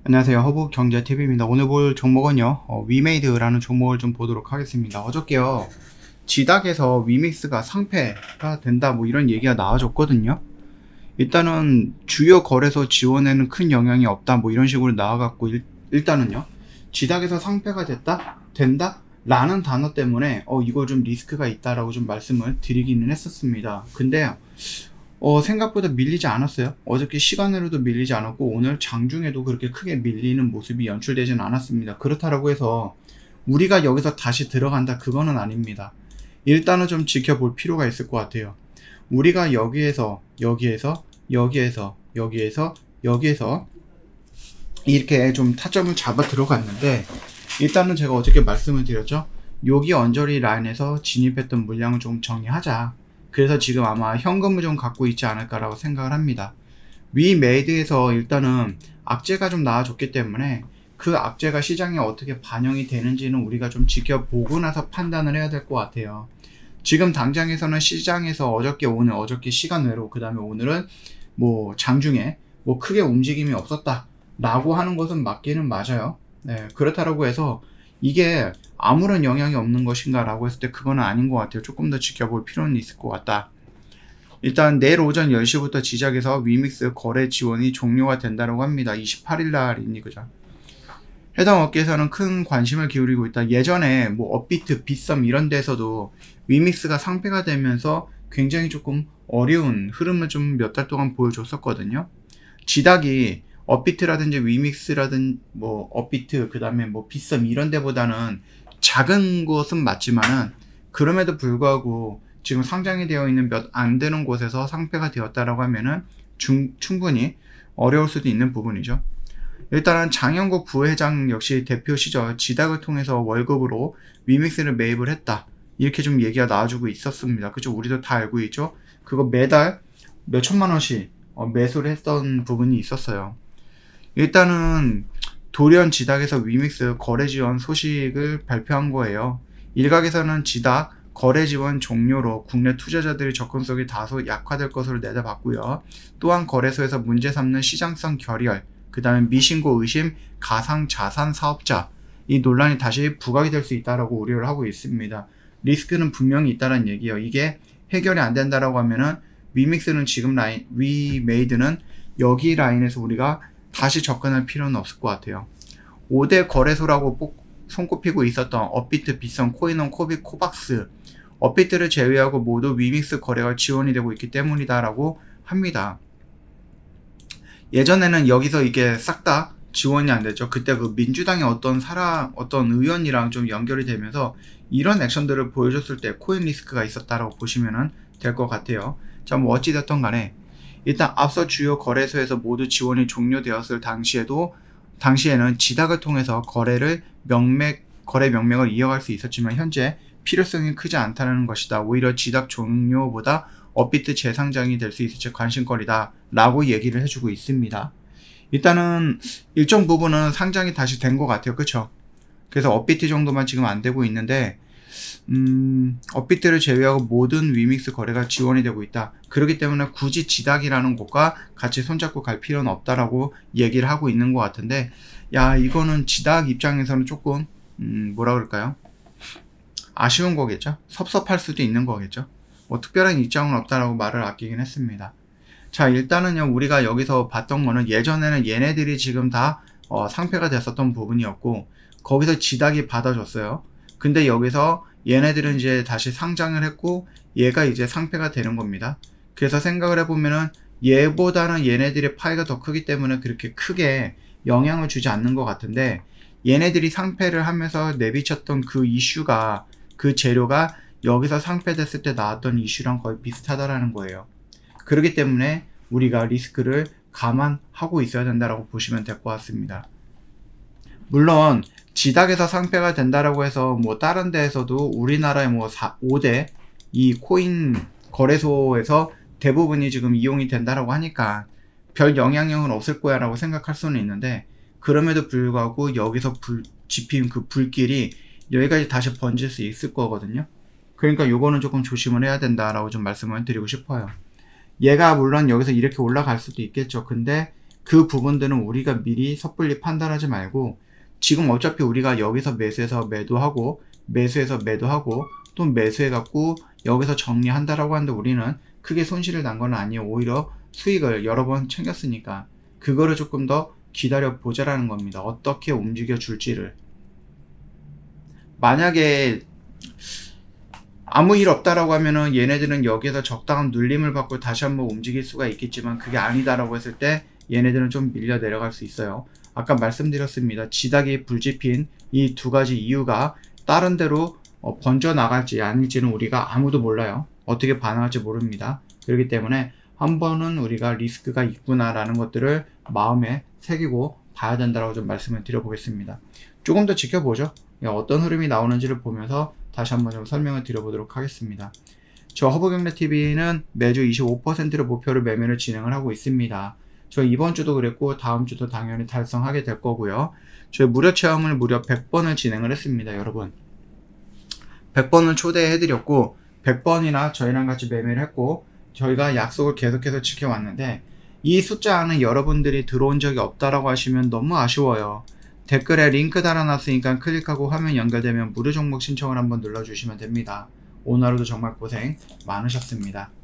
안녕하세요. 허브경제TV입니다. 오늘 볼 종목은요, 위메이드라는 종목을 좀 보도록 하겠습니다. 어저께요, 지닥에서 위믹스가 상패가 된다, 뭐 이런 얘기가 나와줬거든요. 일단은 주요 거래소 지원에는 큰 영향이 없다, 뭐 이런 식으로 나와갖고, 일단은요, 지닥에서 상패가 된다? 라는 단어 때문에, 이거 좀 리스크가 있다라고 좀 말씀을 드리기는 했었습니다. 근데, 생각보다 밀리지 않았어요. 어저께 시간으로도 밀리지 않았고 오늘 장중에도 그렇게 크게 밀리는 모습이 연출되지는 않았습니다. 그렇다고 해서 우리가 여기서 다시 들어간다 그거는 아닙니다. 일단은 좀 지켜볼 필요가 있을 것 같아요. 우리가 여기에서 이렇게 좀 타점을 잡아 들어갔는데, 일단은 제가 어저께 말씀을 드렸죠. 여기 언저리 라인에서 진입했던 물량을 좀 정리하자. 그래서 지금 아마 현금을 좀 갖고 있지 않을까라고 생각을 합니다. 위메이드에서 일단은 악재가 좀 나와줬기 때문에 그 악재가 시장에 어떻게 반영이 되는지는 우리가 좀 지켜보고 나서 판단을 해야 될 것 같아요. 지금 당장에서는 시장에서 어저께 시간 외로, 그 다음에 오늘은 뭐 장중에 뭐 크게 움직임이 없었다 라고 하는 것은 맞기는 맞아요. 네, 그렇다고 해서 이게 아무런 영향이 없는 것인가 라고 했을 때 그거는 아닌 것 같아요. 조금 더 지켜볼 필요는 있을 것 같다. 일단 내일 오전 10시부터 시작해서 위믹스 거래 지원이 종료가 된다고 합니다. 28일 날이니 그죠? 해당 업계에서는 큰 관심을 기울이고 있다. 예전에 뭐 업비트, 빗썸 이런 데서도 위믹스가 상패가 되면서 굉장히 조금 어려운 흐름을 좀 몇 달 동안 보여줬었거든요. 지닥이 업비트라든지 위믹스라든지 뭐 업비트, 그 다음에 뭐 빗썸 이런 데보다는 작은 곳은 맞지만은 그럼에도 불구하고 지금 상장이 되어 있는 몇 안 되는 곳에서 상패가 되었다라고 하면은 충분히 어려울 수도 있는 부분이죠. 일단은 장영국 부회장 역시 대표 시절 지닥을 통해서 월급으로 위믹스를 매입을 했다, 이렇게 좀 얘기가 나와주고 있었습니다. 그죠? 우리도 다 알고 있죠? 그거 매달 몇 천만 원씩 매수를 했던 부분이 있었어요. 일단은 돌연 지닥에서 위믹스 거래 지원 소식을 발표한 거예요. 일각에서는 지닥 거래 지원 종료로 국내 투자자들의 접근성이 다소 약화될 것으로 내다봤고요. 또한 거래소에서 문제 삼는 시장성 결혈, 그 다음에 미신고 의심 가상자산 사업자, 이 논란이 다시 부각이 될 수 있다라고 우려를 하고 있습니다. 리스크는 분명히 있다는 얘기예요. 이게 해결이 안 된다라고 하면은 위믹스는 지금 위메이드는 여기 라인에서 우리가 다시 접근할 필요는 없을 것 같아요. 5대 거래소라고 손꼽히고 있었던 업비트, 빗썸, 코인원, 코빅, 코박스, 업비트를 제외하고 모두 위믹스 거래가 지원이 되고 있기 때문이다 라고 합니다. 예전에는 여기서 이게 싹 다 지원이 안 됐죠. 그때 그 민주당의 어떤 의원이랑 좀 연결이 되면서 이런 액션들을 보여줬을 때 코인 리스크가 있었다라고 보시면 될 것 같아요. 자, 뭐 어찌됐든 간에 일단 앞서 주요 거래소에서 모두 지원이 종료되었을 당시에는 지닥을 통해서 거래 명맥을 이어갈 수 있었지만 현재 필요성이 크지 않다는 것이다. 오히려 지닥 종료보다 업비트 재상장이 될 수 있을지 관심거리다 라고 얘기를 해주고 있습니다. 일단은 일정 부분은 상장이 다시 된 것 같아요. 그쵸? 그래서 업비트 정도만 지금 안 되고 있는데 업비트를 제외하고 모든 위믹스 거래가 지원이 되고 있다. 그렇기 때문에 굳이 지닥이라는 곳과 같이 손잡고 갈 필요는 없다라고 얘기를 하고 있는 것 같은데, 야, 이거는 지닥 입장에서는 조금 뭐라 그럴까요? 아쉬운 거겠죠? 섭섭할 수도 있는 거겠죠? 뭐 특별한 입장은 없다라고 말을 아끼긴 했습니다. 자, 일단은요, 우리가 여기서 봤던 거는 예전에는 얘네들이 지금 다 상패가 됐었던 부분이었고 거기서 지닥이 받아줬어요. 근데 여기서 얘네들은 이제 다시 상장을 했고 얘가 이제 상패가 되는 겁니다. 그래서 생각을 해보면은 얘보다는 얘네들의 파이가 더 크기 때문에 그렇게 크게 영향을 주지 않는 것 같은데, 얘네들이 상패를 하면서 내비쳤던 그 이슈가, 그 재료가 여기서 상패됐을 때 나왔던 이슈랑 거의 비슷하다라는 거예요. 그렇기 때문에 우리가 리스크를 감안하고 있어야 된다라고 보시면 될 것 같습니다. 물론 지닥에서 상패가 된다라고 해서 뭐 다른 데에서도 우리나라의 뭐 5대 이 코인 거래소에서 대부분이 지금 이용이 된다라고 하니까 별 영향력은 없을 거야 라고 생각할 수는 있는데, 그럼에도 불구하고 여기서 지핀 그 불길이 여기까지 다시 번질 수 있을 거거든요. 그러니까 요거는 조금 조심을 해야 된다라고 좀 말씀을 드리고 싶어요. 얘가 물론 여기서 이렇게 올라갈 수도 있겠죠. 근데 그 부분들은 우리가 미리 섣불리 판단하지 말고 지금 어차피 우리가 여기서 매수해서 매도하고 매수해서 매도하고 또 매수해갖고 여기서 정리한다라고 하는데 우리는 크게 손실을 난 건 아니에요. 오히려 수익을 여러 번 챙겼으니까 그거를 조금 더 기다려 보자라는 겁니다. 어떻게 움직여 줄지를. 만약에 아무 일 없다라고 하면은 얘네들은 여기에서 적당한 눌림을 받고 다시 한번 움직일 수가 있겠지만 그게 아니다라고 했을 때 얘네들은 좀 밀려 내려갈 수 있어요. 아까 말씀드렸습니다. 지닥이 불집힌 이 두 가지 이유가 다른 데로 번져 나갈지 아닐지는 우리가 아무도 몰라요. 어떻게 반응할지 모릅니다. 그렇기 때문에 한 번은 우리가 리스크가 있구나 라는 것들을 마음에 새기고 봐야 된다고 좀 말씀을 드려보겠습니다. 조금 더 지켜보죠. 어떤 흐름이 나오는지를 보면서 다시 한번 좀 설명을 드려보도록 하겠습니다. 저 허브경제TV는 매주 25%를 목표로 매매를 진행을 하고 있습니다. 저 이번 주도 그랬고 다음 주도 당연히 달성하게 될 거고요. 저희 무료 체험을 무려 100번을 진행을 했습니다. 여러분 100번을 초대해드렸고 100번이나 저희랑 같이 매매를 했고 저희가 약속을 계속해서 지켜왔는데 이 숫자 안에 여러분들이 들어온 적이 없다라고 하시면 너무 아쉬워요. 댓글에 링크 달아놨으니까 클릭하고 화면 연결되면 무료 종목 신청을 한번 눌러주시면 됩니다. 오늘 하루도 정말 고생 많으셨습니다.